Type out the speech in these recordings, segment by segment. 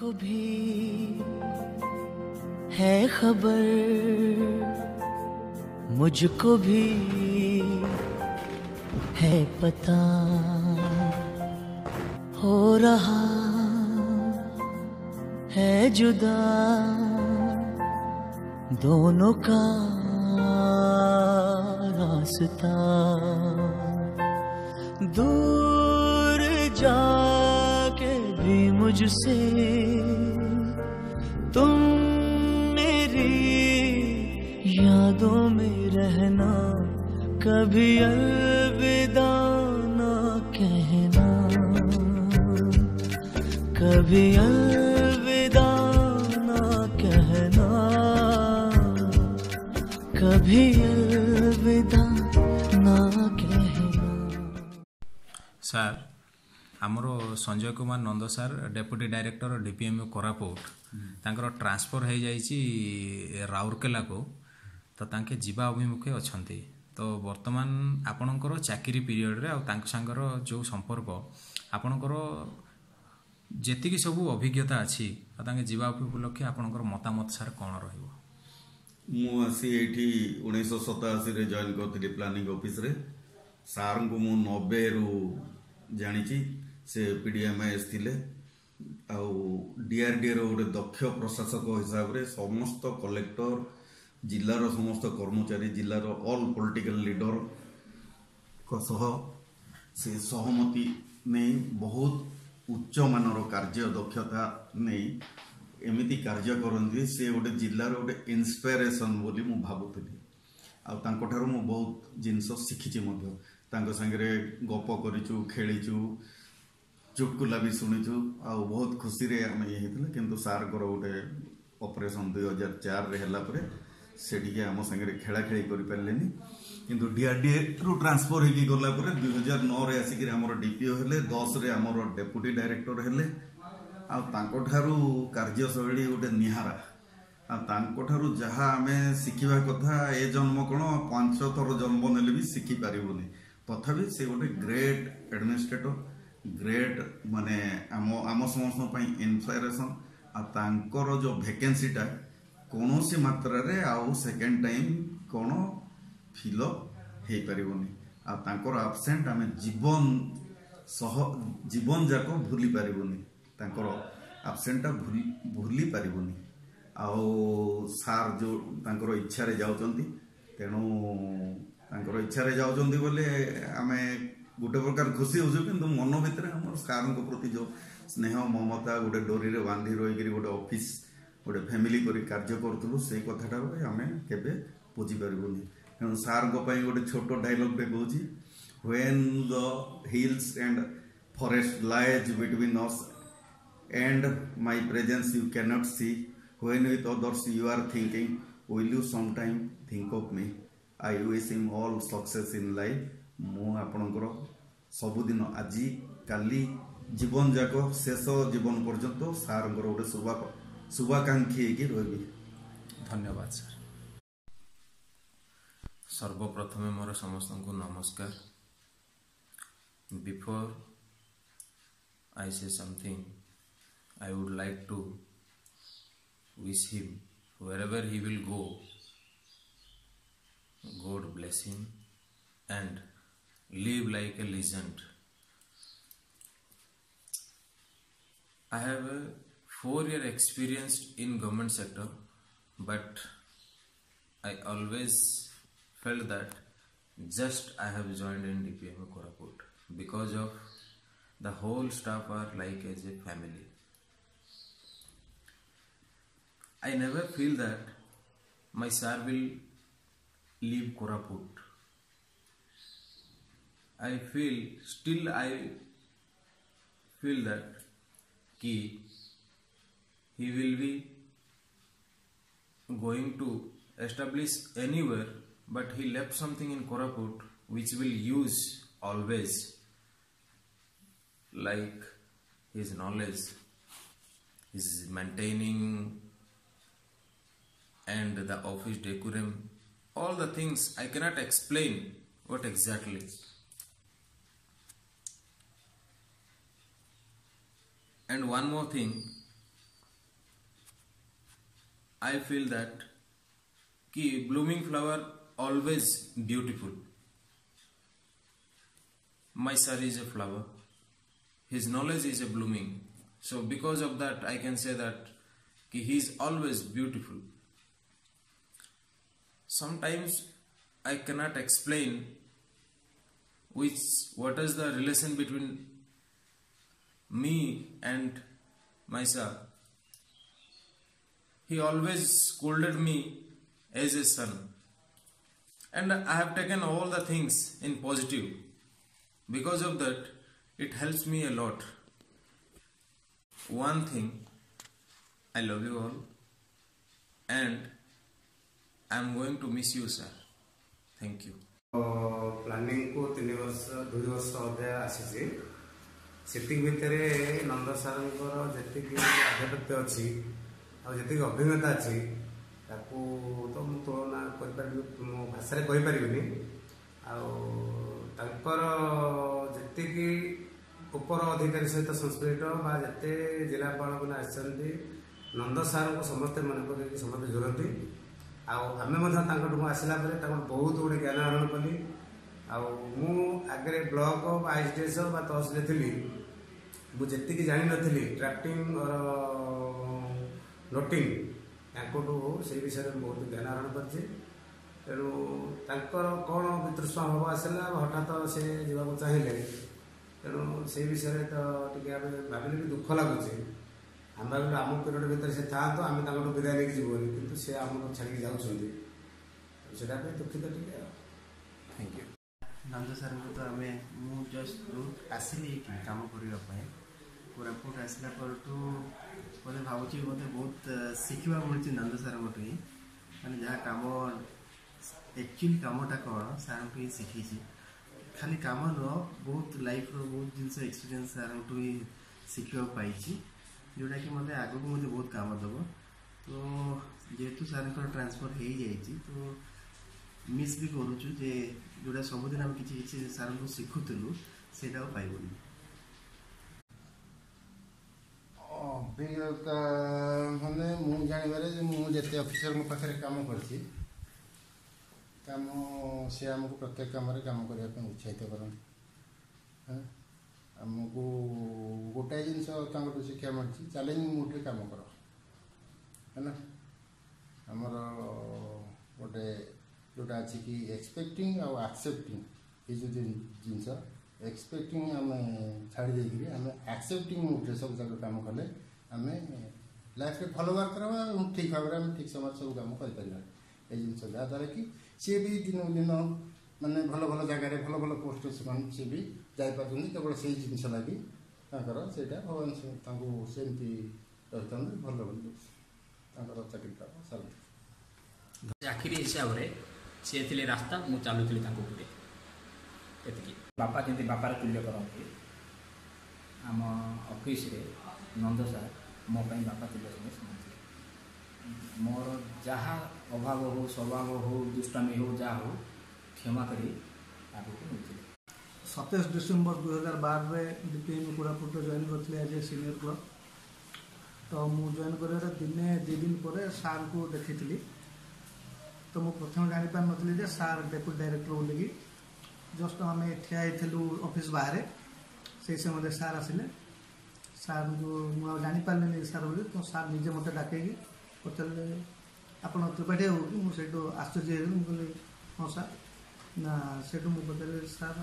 आपको भी है खबर, मुझको भी है पता, हो रहा है जुदा दोनों का रास्ता। दूर जाके भी मुझसे तुम मेरी यादों में रहना, कभी अलविदा ना कहना, कभी अलविदा ना कहना, कभी अलविदा ना कहना। सर आमर Sanjay Kumar Nanda sir deputy director DPMO Koraput तांकर ट्रांसफर हो जाइए राउरकेला को, तो तांके जीवा अभिमुखे अछंती। तो वर्तमान आपणकर चाकरी पीरियड रे तांक सांगर जो संपर्क आपणकर जेतिकी सब अभिज्ञता अच्छी तांके जीवा उपलक्षे आपणकर मतामत सर कौन रहिबो? मु आसी एठी 1987 रे जॉइन करथि प्लानिंग ऑफिस रे। सार को मु 90 रु जानिची से पीडीएमएस थिले आउ डीआरडीए रो गोटे दक्ष प्रशासक हिसाब रे समस्त कलेक्टर जिलार समस्त कर्मचारी जिलार ऑल पॉलिटिकल लीडर को सह से सहमति नहीं बहुत उच्च मानर कार्य दक्षता नहीं एमिति कार्य करती से गोटे जिलार गोटे इन्स्पिरेशन बोली मु भाबुଥିଲି। आ तांको ठारू मु बहुत जिनस शिखिची मध्य तांको संगे गप करिचु खेलीचु चुटकुला भी शुणीचु आ बहुत खुशी रे आम ये किंतु सार को गोटे ऑपरेशन 2004 रे हला परे सेटिके आम संगे खेला खेली कर पारलेनी किंतु डीआरडीए रु ट्रांसफर होगी गला परे 2009 रे आसिक हमर डीपीओ हेले 10 रे हमर डेप्यूटी डायरेक्टर हेले आ तांको ठारू कार्यशैली गोटे निहारा आ तांको ठारू जहा आमे शिखिबा कथा ए जन्म कोन 5 थर जन्म नेले भी शिखि पारिबोनी तथापि से गोटे ग्रेट एडमिनिस्ट्रेटर ग्रेट माने आम समस्त इन्स्पिरेशन आ तांकर जो वैकेंसीटा कौन सी मात्रा रे आउ सेकेंड टाइम कौन फिल हो पारिबोनी आ तांकर एब्सेंट आमे जीवन जाक भूली पारिबोनी तांकर एब्सेंटा भूली पारिबोनी आउ सार जो तांकर इच्छा रे जाउचंती तेणु तांकर इच्छा रे जाउचंती बोले आमे गोटे प्रकार खुशी हो किंतु मन भितर हमर सार को प्रति जो स्नेह ममता गोटे डोरी रे बांधी रही गोटे ऑफिस गोटे फैमिली करी कार्य करूँ से कथाटा आम केबे बुझी पारिबुनी। तेणु सार गोटे छोट डायलॉग टे कहूँ when the hills and forest lies between us and my presence you cannot see when with others you are thinking will you some time think of me I wish him all success in life. मु आपणकर सबुदिन आजी काली जीवन जाक शेष जीवन पर्यंत सार गोटे शुभाकांक्षी रही। धन्यवाद सर। सर्वप्रथमे मोर समस्त को नमस्कार। Before I say something I would like to wish him wherever he will go, God bless him and live like a legend. I have a 4-year experience in government sector, but I always felt that just I have joined in DPMO Koraput because of the whole staff are like as a family. I never feel that my sir will leave Koraput. I feel that he will be going to establish anywhere, but he left something in Koraput which will use always, like his knowledge, his maintaining and the office decorum, all the things I cannot explain what exactly. And one more thing, I feel that कि blooming flower always beautiful. My sir is a flower. His knowledge is a blooming. So because of that, I can say that कि he is always beautiful. Sometimes I cannot explain what is the relation between me and my sir. He always scolded me as a son, and I have taken all the things in positive. Because of that, it helps me a lot. One thing, I love you all, and I am going to miss you, sir. Thank you. Planning को 2 वर्ष अध्याय आसी सेतिक भितर नंद सार जी आधिपत्य अच्छी आती अभिज्ञता अच्छी ताकू तो मुझे तुलना कर मो भाषा कहीपरि जी उपर अधिकारी सहित संस्कृत जिते जिलापाल मैंने आसती नंद सार को समस्ते मन पकड़ समस्ते जोड़ती आमे आसला बहुत गुड़े ज्ञान आहरण कली आगे ब्लॉक आईसीडीएस तहसिल थी मुझे जानी नी ड्राफ्टिंग और नोटिंग से विषय में बहुत ज्ञान आहरण कर तेणु कौन वितृष्णा भाव आसला हठात से जावाक चाहिए तेणु से विषय तो टे भाविले भी दुख लगुच आम भाविल आम पीरियड भितर से था तो आम विदाय लेकिन जीवन कितु से आम छाड़ी जाऊँगा दुखित टे थैंक यू नंद सार को तो आम मु जस्ट आसली कम करने कोरापुट आसला मतलब भावुँ मत बहुत शिखा मिली नंद सार मैंने जहाँ कम एक्चुअली कमटा कौन सार ही शिखी खाली कम नुह बहुत लाइफ बहुत जिन एक्सपीरियंस सार ही शिखा पाई जोटा कि मतलब आग को मुझे बहुत काम दब तो जेहेतु सार ट्रांसफर हो जाए तो मिस भी करुचु जे जोटा सबुदिन आम कि सार को शिखुलु से पाइबनी अभिज्ञता मैंने मुझे जानवर मुझे ऑफिसर मो पाखे कम कर सी आमको प्रत्येक कम करने उत्साहित करते आमको गोटाए जिन शिक्षा मिली चैलेंज मुड कम कर है ना आमर गोटे जोटा अच्छी कि एक्सपेक्टिंग आउ एक्सेप्टिंग ये जो जिनस एक्सपेक्टिंग आम छाड़ी देकरी आम एक्सेप्टिंग मुड्रे सब जगह कम कले आम लाइफ में भल वर्क करवा ठीक भाव में ठीक समय सब कम कर जिन जहाँद्वारा कि सी भी दिन दिन मानने भल भल जगार भल भल पोस्ट सी भी जापर केवल से जिनस लगी से भगवान सेमती रही भल भल चाकरी सार चाकरी हिसाब से सी थे रास्ता मुझे चलुली पुटे ये बापा जमी बापार तुल्य करती आम ऑफिस रे नंद सार मो बापा तुल्य समझते मोर जहाँ अभाव हो स्वभाव हो दुष्टामी हो जहाँ हो क्षमा करी आगे मिलते 27 डिसेम्बर 2012 में डीपीएम कोरापुट जॉइन करते एज ए सीनियर क्लर्क तो मुझे जॉइन कर दिने 2 दिन पर सार को देखी तो मुझे प्रथम जापार नी सार डेप्यूटी डायरेक्टर बोलिकी जस्ट आम ठिया ऑफिस बाहर से समय सार आसिले सार को मुझे जापारे सार बोली तो सार निजे मत डाक पचारे आप त्रिपाठी हो कि मुझे आश्चर्य हो कहली हाँ सार ना से मुझे पचारे सार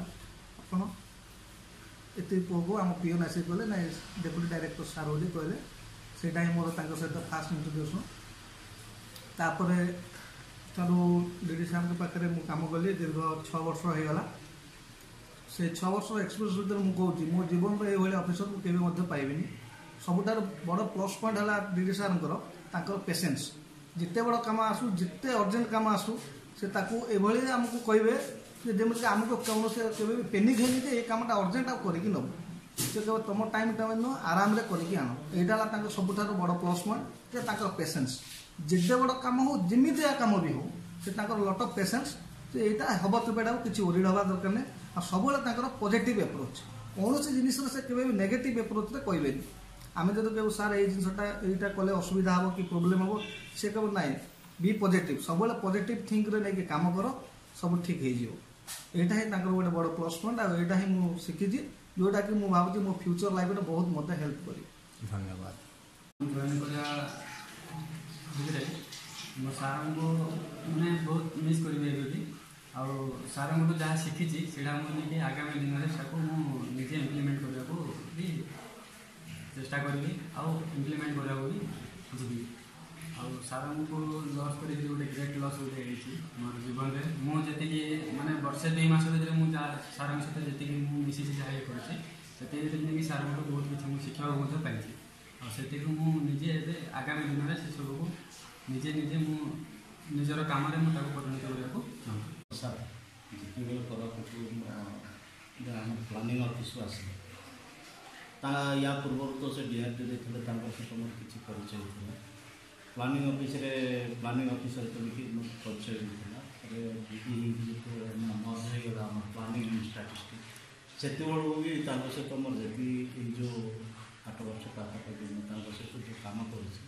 आप पुआ को आम पीओन आसिक कहले ना डेप्यूटी डायरेक्टर सार बोली कहले से मोर सहित फास्ट इंट्रोड्यूसन तापर डीडी साहब के पाखे मुझे कम कली दीर्घ 6 वर्ष होगा से 6 वर्ष एक्सपीरियंस भर मुझे मो जीवन में ये ऑफिसर को केवे पाइबी सबुठ बड़ प्लस पॉइंट है डीडी सार पेसेंस जिते बड़ कम आसू जिते अर्जेंट कम आसू से आमको कहे जमीक आमको कौन से पेनिक है ये कमटा अर्जेंट आप करके नब से केवल तुम टाइम टाइम नुह आराम से करके आन यहाँ सबुठ बड़ प्लस पॉइंट पेसेंस जिते बड़ कम हो जमीतिया कम भी हो से लट ऑफ पेसेंस से यहाँ हम त्रिपाठी किसी ओरिड हवा दरकार नहीं सब पॉजिटिव एप्रोच कौन से जिन से केवे नेगेटिव एप्रोच कहे आम जब कहूँ सार ये जिनसा यहाँ कले असुविधा हम कि प्रोब्लेम हम से कह ना बी पॉजिटिव सब पॉजिटिव थिंक रे नहीं काम कर सब ठीक हो यहाँ ही गोटे बड़ प्लस पॉइंट आईटा ही मुझे शिखी जोटा कि मुझे भावी मो फ्यूचर लाइफ में बहुत मत हेल्प कर। धन्यवाद। जॉइन करा मो सार को मैंने बहुत मिस करी सार जहाँ शिखी से आगामी दिन में निजे इम्प्लीमेंट करने को भी चेष्टा करी इम्प्लीमेंट करने भी जी सार को लस कर गोटे ग्रेट लस गोटे मोर जीवन में मुझे माने वर्षे 2 मास भर मुझे सार सहित जी मिसी जहाँ कर सार बहुत किसी शिक्षा पाई से मुझे आगामी दिन में से सब को निजे निजे निजर काम परिणत करने सर जिते कोरापुट प्लानिंग ऑफिस आसे या पूर्व तो से डीआरटी देते सहित मोर किसी परिचय था प्लानिंग ऑफिस रे प्लानिंग ऑफिसर तो परिचय होता मर्ज हो प्लानिंग एंड स्टैटिस्टिक्स से भी सहित मोर जी जो 8 वर्ष पाखापाखि सहित जो काम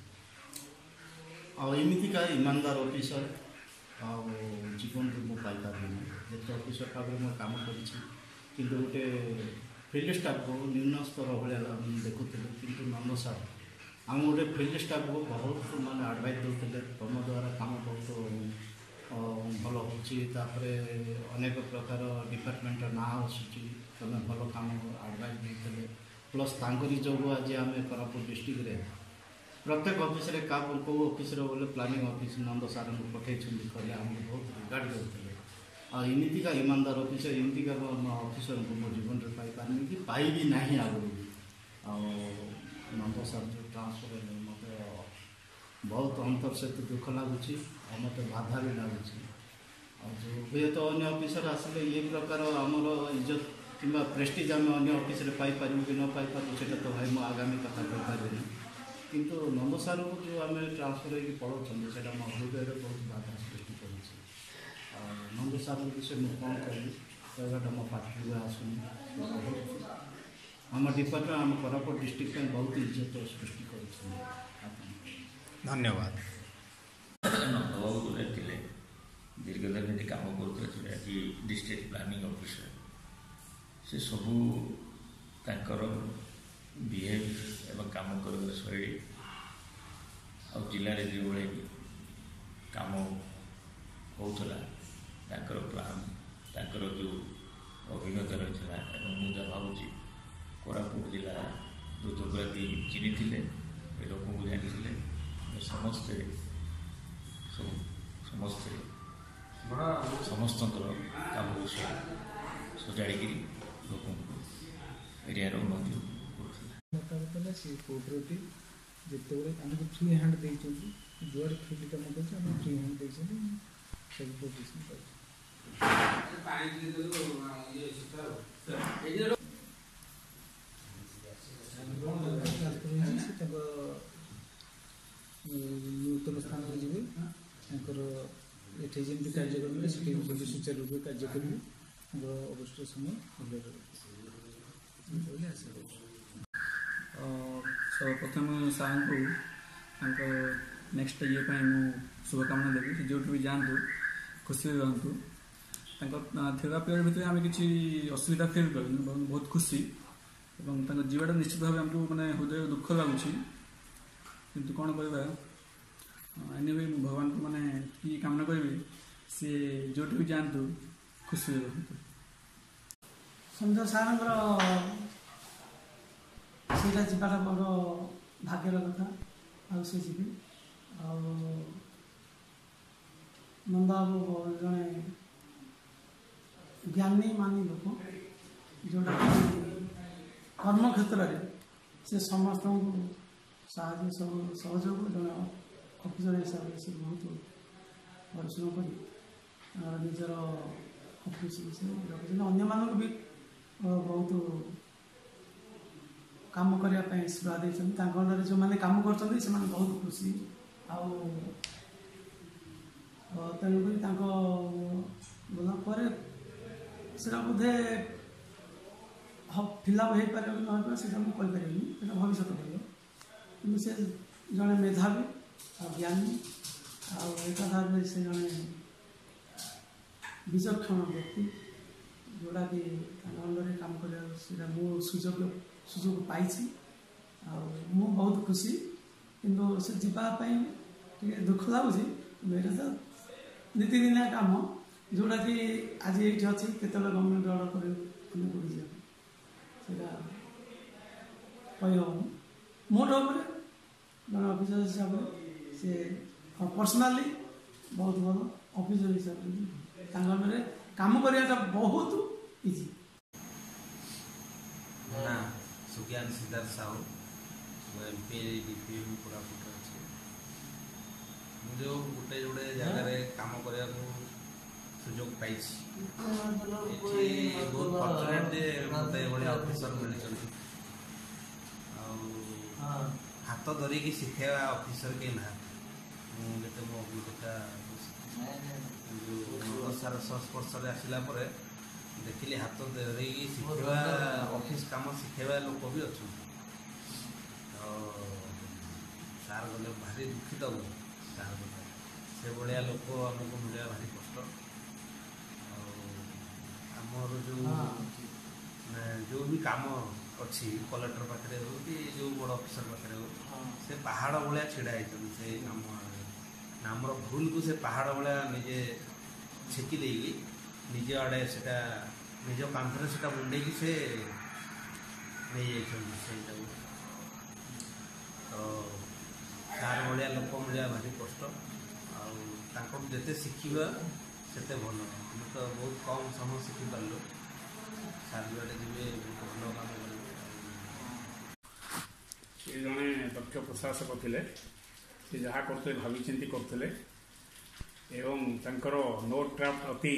करमिका ईमानदार ऑफिसर जीवन में मुझे पाई जिते ऑफिसर भाव में काम कर गोटे फील्ड स्टाफ को निम्न स्तर भाया देखुले कि नंद सार आम गोटे फील्ड स्टाफ को बहुत माने एडवाइस देते तुम द्वारा काम बहुत भल होपर अनेक प्रकार डिपार्टमेंट ना आसूँ तुम भल काम एडवाइस देते प्लस तांकरी जो आज आम कोरापुट डिस्ट्रिक्ट रे प्रत्येक ऑफिस रे का को ऑफिस रे बोले प्लानिंग ऑफिस नंद सार को पठे कहले आमको बहुत रिगार्ड करते इमितिका ईमानदार ऑफिसर इमितिका ऑफिसर को मो जीवन में पाई पारनी कि पाई भी नहीं आगु नंद सार जो ट्रांसफर मत बहुत अंतर सहित दुख लगुच मत बाधा भी लगुच जो हुए तो अन्य ऑफिसर आसिले ये प्रकार आमर इज्जत कि प्रेस्टिज आम अन्य ऑफिस रे पाई पारू कि न पाई पारू से तो भाई मो आगामी कथा कहीपरि किंतु नंद सार को जो आम ट्रांसफर होगी पढ़ाऊँ से मो हृदय बहुत बाधा सृष्टि कर नंद सार विषय मुझे कौन कही कहवाटा मो पार्टी आसुनी आम डिपार्टमेंट आम कोरापुट डिस्ट्रिक्ट में बहुत इज्जत सृष्टि कर। धन्यवाद। नंदबाबू थे दीर्घ दिन ये कम कर डिस्ट्रिक्ट प्लानिंग ऑफिसर से सबू तांकर बिहेव एवं काम कर शैली आ जिले में जो भाई काम होता प्लान तांकर जो अभिज्ञता रही है मुझे भावुँ कोरापुट जिला द्रुतगति चिनी थे लोक को जानी समस्ते समस्ते समस्त काम विषय सजाड़ी लोक एरिया उन्नति मुताबिक से कोऑपरेटिव जिते आमको फ्री हैंड देते जुआर फील्ड काम कर फ्री हैंड देते सब पोजिशन नूतन स्थान में जी ये जमी कार्य करेंगे से सुचारू रूप कार्य करेंगे अवश्य समय प्रथम सार को नेक्स्ट ये शुभकामना देवी जो भी जातु खुशी रुहतु थिबा पीरियड भितर आम कि असुविधा फिल कर बहुत खुशी और जीवाटा निश्चित भाव आमको मैंने हृदय दुख लगुच किंतु कौन कहवा एने भी भगवान को मैंने कि कामना करी सी जो भी जातु खुशी रुहतु। संजय सार सीटा जाटा बड़ भाग्यर कथा आसे जी नंदबाबू जड़े ज्ञानी मानी लोक जोटा कर्म क्षेत्र में से समस्त सहयोग जड़े ऑफिसर हिसाब से बहुत परिश्रम कर निजर ऑफिस अन्य मानक भी बहुत काम करने सेवा देते जो मैंने काम कर बहुत खुशी तेणुक गला से बोधे फिलअप हो पारे ना से भविष्य कह କିନ୍ତୁ ସେ ଜଣେ ମେଧାବୀ ଆଉ ଜ୍ଞାନୀ ଆଉ ଏକାଧାରରେ ସେ ଜଣେ ବିଚକ୍ଷଣ ବ୍ୟକ୍ତି ଯେଉଁଟାକି ତାଙ୍କ ଅଣ୍ଡରରେ କାମ କରିବାକୁ ସେଇଟା ମୁଁ ସୁଯୋଗ ପାଇଛି। ଆଉ ମୁଁ ବହୁତ ଖୁସି, କିନ୍ତୁ ସେ ଯିବା ପାଇଁ ଟିକେ ଦୁଃଖ ଲାଗୁଛି। ଏଇଟା ତ ନୀତିଦିନିଆ କାମ ଯେଉଁଟାକି ଆଜି ଏଇଠି ଅଛି, କେତେବେଳେ ଗଭର୍ଣ୍ଣମେଣ୍ଟ ଅର୍ଡ଼ର କରିବ ଆମେ ବୁଝିଯିବ, ସେଇଟା କହିହେବନି। ମୋ ଉପରେ ଜଣେ ଅଫିସର ହିସାବରେ ସେ ପର୍ସନାଲି ବହୁତ ଭଲ ଅଫିସର ହିସାବରେ ତାଙ୍କ ଅଣ୍ଡରରେ କାମ କରିବାଟା ବହୁତ ଇଜି। ନା ସୁଜ୍ଞାନ ସିଦ୍ଧାର୍ଥ ସାହୁ, ମୁଁ MP DPM କୋରାପୁଟରେ ଅଛି। ମୁଁ ଯେଉଁ ଗୋଟେ ଜାଗାରେ କାମ କରିବାକୁ ସୁଯୋଗ ପାଇଛି, ଏଠି ବହୁତ ଫର୍ଚୁନେଟ୍ ଯେ ମୋତେ ଏଭଳିଆ ଅଫିସର ମିଳିଛନ୍ତି। ଆଉ ହାତ ଧରିକି ଶିଖେଇବା ଅଫିସର କେହି ନାହାନ୍ତି। ମୁଁ ଯେତେ ମୋ ଅଭିଜ୍ଞତା ଯେଉଁ ସାର ସଂସ୍ପର୍ଶରେ ଆସିଲା ପରେ ଦେଖିଲି ହାତ ଧରିକି ଶିଖେଇବା ଅଫିସ କାମ ଶିଖେଇବା ଲୋକ ବି ଅଛନ୍ତି। ତ ସାର୍ ଗଲେ ଭାରି ଦୁଃଖିତ ମୁଁ ସାର୍ ଗଲେ, ସେଭଳିଆ ଲୋକ ଆମକୁ ମିଳିବା ଭାରି କଷ୍ଟ। ଆଉ ଆମର ଯେଉଁ ବି କାମ ଅଛି କଲେକ୍ଟର ପାଖରେ ହଉ କି ଯେଉଁ ବଡ଼ ଅଫିସର ପାଖରେ ହଉ, ସେ ପାହାଡ଼ ଭଳିଆ ଛିଡ଼ା ହେଇଛନ୍ତି। ସେ କାମ ଆମର ଭୁଲକୁ ସେ ପାହାଡ଼ ଭଳିଆ ନିଜେ ଛେକି ଦେଇକି ନିଜ ଆଡ଼େ ସେଟା ନିଜ କାନ୍ଧରେ ସେଟା ମୁଣ୍ଡେଇକି ସେ ନେଇଯାଇଛନ୍ତି ସେଇଟାକୁ। ତ ସାର୍ ଭଳିଆ ଲୋକ ମିଳିବା ଭାରି କଷ୍ଟ। ଆଉ ତାଙ୍କଠୁ ଯେତେ ଶିଖିବା ସେତେ ଭଲ। ଆମେ ତ ବହୁତ କମ୍ ସମୟ ଶିଖିପାରିଲୁ। ସାର୍ ଯୁଆଡ଼େ ଯିବେ ଭଲ କାମ କରିବେ। ସେ ଜଣେ ଦକ୍ଷ ପ୍ରଶାସକ ଥିଲେ। ସେ ଯାହା କରୁଥିଲେ ଭାବିଚିନ୍ତି କରୁଥିଲେ ଏବଂ ତାଙ୍କର ନୋଟ୍ ଡ୍ରାଫ୍ଟ ଅତି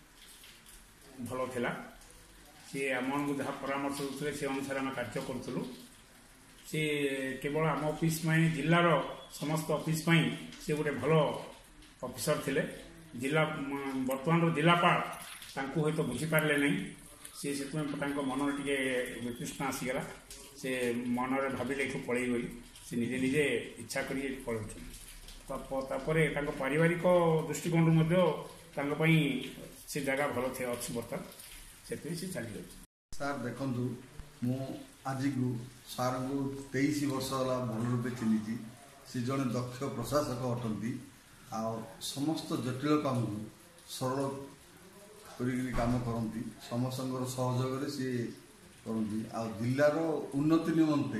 ଭଲ ଥିଲା। ସିଏ ଆମମାନଙ୍କୁ ଯାହା ପରାମର୍ଶ ଦେଉଥିଲେ ସେ ଅନୁସାରେ ଆମେ କାର୍ଯ୍ୟ କରୁଥିଲୁ। ସେ କେବଳ ଆମ ଅଫିସ୍ ପାଇଁ, ଜିଲ୍ଲାର ସମସ୍ତ ଅଫିସ୍ ପାଇଁ ସେ ଗୋଟେ ଭଲ ଅଫିସର ଥିଲେ। ବର୍ତ୍ତମାନର ଜିଲ୍ଲାପାଳ ତାଙ୍କୁ ହୁଏତ ବୁଝିପାରିଲେ ନାହିଁ। ସେ ସେଥିପାଇଁ ତାଙ୍କ ମନରେ ଟିକେ ବିତୃଷ୍ଣ ଆସିଗଲା। ସେ ମନରେ ଭାବିଲେ ଏଠୁ ପଳେଇ ଗଲି। ସେ ନିଜେ ନିଜେ ଇଚ୍ଛା କରି ପଳାଉଛନ୍ତି। ତାପରେ ତାଙ୍କ ପାରିବାରିକ ଦୃଷ୍ଟିକୋଣରୁ ମଧ୍ୟ ତାଙ୍କ ପାଇଁ ସେ ଜାଗା ଭଲ ଅଛି ବର୍ତ୍ତମାନ, ସେଥିପାଇଁ ସେ ଚାଲିଯାଉଛି। ସାର୍ ଦେଖନ୍ତୁ, ମୁଁ ଆଜିକୁ ସାର୍ଙ୍କୁ 23 ବର୍ଷ ହେଲା ଭଲ ରୂପେ ଚିହ୍ନିଛି। ସେ ଜଣେ ଦକ୍ଷ ପ୍ରଶାସକ ଅଟନ୍ତି। ଆଉ ସମସ୍ତ ଜଟିଳ କାମକୁ ସରଳ କରିକି କାମ କରନ୍ତି। ସମସ୍ତଙ୍କର ସହଯୋଗରେ ସିଏ କରନ୍ତି। ଆଉ ଜିଲ୍ଲାର ଉନ୍ନତି ନିମନ୍ତେ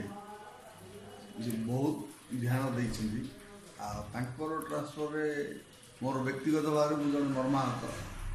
ବହୁତ ଧ୍ୟାନ ଦେଇଛନ୍ତି। ଆଉ ତାଙ୍କର ଟ୍ରାନ୍ସଫରରେ ମୋର ବ୍ୟକ୍ତିଗତ ଭାବରେ ମୁଁ ଜଣେ ମର୍ମାହତ।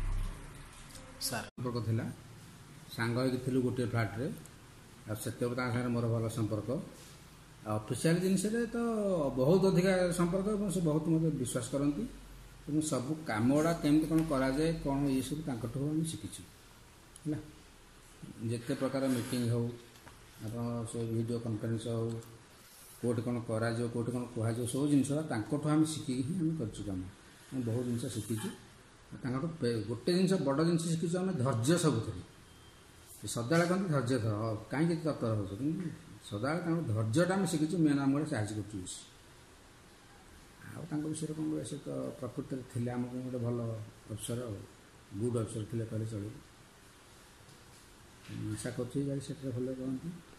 ସମ୍ପର୍କ ଥିଲା, ସାଙ୍ଗ ହେଇକି ଥିଲୁ ଗୋଟିଏ ଫ୍ଲାଟ୍ରେ। ଆଉ ସେତେବେଳେ ତାଙ୍କ ସାଙ୍ଗରେ ମୋର ଭଲ ସମ୍ପର୍କ। ଆଉ ଅଫିସିଆଲ ଜିନିଷରେ ତ ବହୁତ ଅଧିକା ସମ୍ପର୍କ ଏବଂ ସେ ବହୁତ ମୋତେ ବିଶ୍ୱାସ କରନ୍ତି। ଏବଂ ସବୁ କାମ ଗୁଡ଼ା କେମିତି କ'ଣ କରାଯାଏ କ'ଣ ଏସବୁ ତାଙ୍କଠୁ ଆମେ ଶିଖିଛୁ ହେଲା। ଯେତେ ପ୍ରକାର ମିଟିଂ ହେଉ, ଆପଣ ସେ ଭିଡ଼ିଓ କନଫରେନ୍ସ ହେଉ, କେଉଁଠି କ'ଣ କରାଯିବ, କେଉଁଠି କ'ଣ କୁହାଯିବ, ସବୁ ଜିନିଷ ତାଙ୍କଠୁ ଆମେ ଶିଖିକି ହିଁ ଆମେ କରିଛୁ କାମ। ଆମେ ବହୁତ ଜିନିଷ ଶିଖିଛୁ ତାଙ୍କଠୁ। ଗୋଟେ ଜିନିଷ ବଡ଼ ଜିନିଷ ଶିଖିଛୁ ଆମେ, ଧୈର୍ଯ୍ୟ ସବୁଥିରେ। ସଦାବେଳେ କହନ୍ତି ଧୈର୍ଯ୍ୟ ଧର, କାହିଁକି ତରତର ହେଉଛ, କିନ୍ତୁ ସଦାବେଳେ ତାଙ୍କ ଧୈର୍ଯ୍ୟଟା ଆମେ ଶିଖିଛୁ। ମେନ୍ ଆମକୁ ସାହାଯ୍ୟ କରୁଛୁ ବେଶୀ। ଆଉ ତାଙ୍କ ବିଷୟରେ କ'ଣ କହିବା, ସେ ତ ପ୍ରକୃତରେ ଥିଲେ ଆମ ପାଇଁ ଗୋଟେ ଭଲ ଅଫିସର, ଆଉ ଗୁଡ୍ ଅଫିସର ଥିଲେ କହିଲେ ଚଳିବ। ଆଶା କରୁଛି ଗାଡ଼ି ସେଠାରେ ଭଲ କରନ୍ତି।